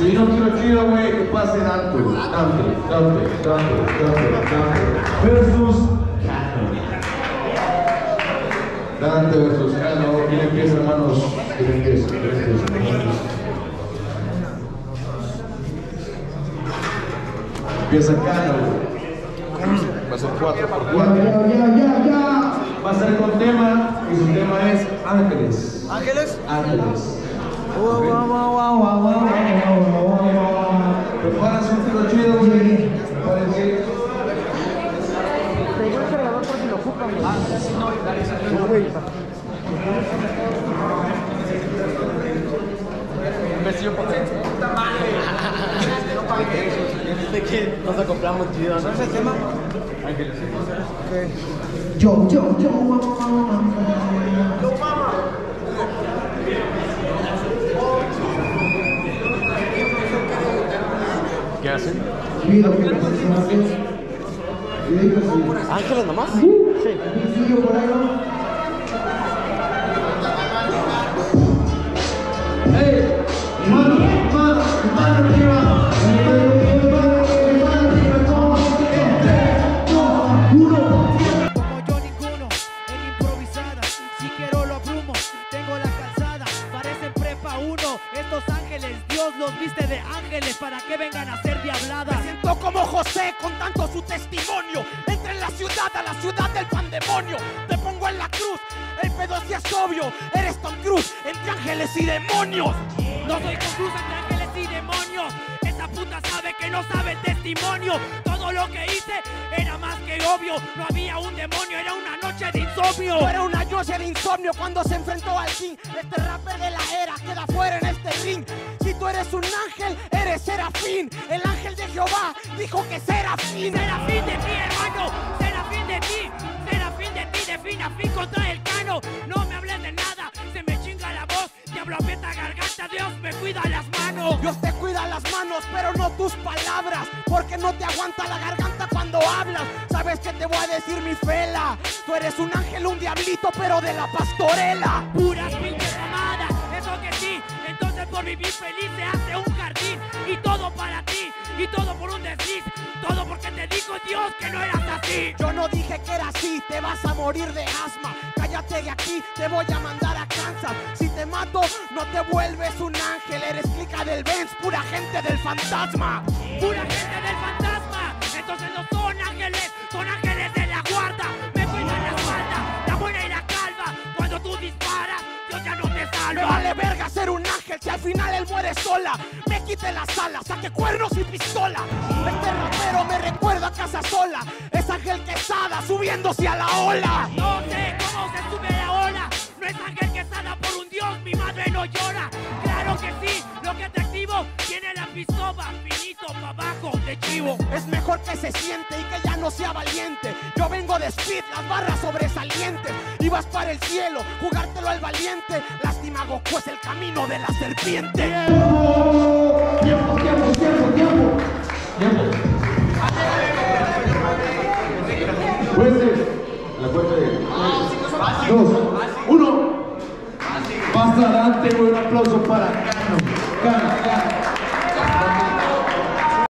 Si vino chido, güey, que pase Dante. Versus Cano. Dante versus Cano. ¿Quién empieza, hermanos? ¿Quién empieza? Empieza Cano, va a ser 4x4. Ya. Va a ser con tema, y su tema es Ángeles. ¿Ángeles? Ángeles. Preparas un tiro chido, güey. Prepárense. Te digo el cargador por si lo ocupan. No, güey. Vestido por puta madre. ¿De qué? Nos acoplamos chido, ¿no es el tema? Ángeles. Yo, mamá. ¿Qué hacen? ¿Ángeles nomás? Sí. ¡Ey! ¡Mano arriba! Como yo ninguno, en improvisada, si quiero lo abrumo, tengo la calzada, parecen prepa 1, estos ángeles, Dios los viste de ángeles para que vengan a ser diabladas. Me siento como José contando su testimonio, entre la ciudad a la ciudad del pandemonio, te pongo en la cruz, el pedo sí es obvio, eres Tom Cruise entre ángeles y demonios. No soy Tom Cruise entre ángeles y demonios, esa puta sabe que no sabe el testimonio, todo lo que hice era más que obvio, no había un demonio, era una noche de insomnio. No era una noche de insomnio cuando se enfrentó al king, este rapper de la era queda fuera en este ring. Si tú eres un ángel, eres serafín, el ángel de Jehová dijo que serafín. Serafín de ti, hermano, serafín de ti, serafín de ti, de fin a fin contra el Cano. No me hables de nada, se me chinga la voz, diablo aprieta garganta, Dios me cuida las manos. Dios te cuida las manos, pero no tus palabras, porque no te aguanta la garganta cuando hablas. ¿Sabes qué te voy a decir, mi fela? Tú eres un ángel, un diablito, pero de la pastorela. Puras pinches mamadas, eso que sí. Entonces por vivir feliz se hace un jardín, y todo para ti, y todo por un desliz, todo porque te dijo Dios que no eras así. Yo no dije que era así, te vas a morir de asma. Cállate de aquí, te voy a mandar a Kansas. Si te mato, no te vuelves un ángel, eres clica del Benz, pura gente del fantasma. Pura gente del fantasma, entonces no son ángeles, son ángeles de la guarda. Me cuidan la espalda, la buena y la calva. Cuando tú disparas, Dios ya no te salva. Me vale verga ser un ángel, si al final él muere sola. Me quite las alas, saque cuernos y pistola. Este rapero me recuerda a Casa Sola, es Ángel Quesada subiéndose a la ola. No sé cómo se sube a la ola, no es Ángel Quesada por un Dios, mi madre no llora. Claro que sí, lo que te activo tiene la pistola, finito pa' abajo de chivo. Es mejor que se siente y que ya no sea valiente. Yo vengo de speed, las barras sobresalientes. Ibas para el cielo, jugártelo al valiente. Lástima, Goku es el camino de la serpiente. Tiempo. Jueces, a la cuenta de 2, 1. Pasa Dante, un aplauso para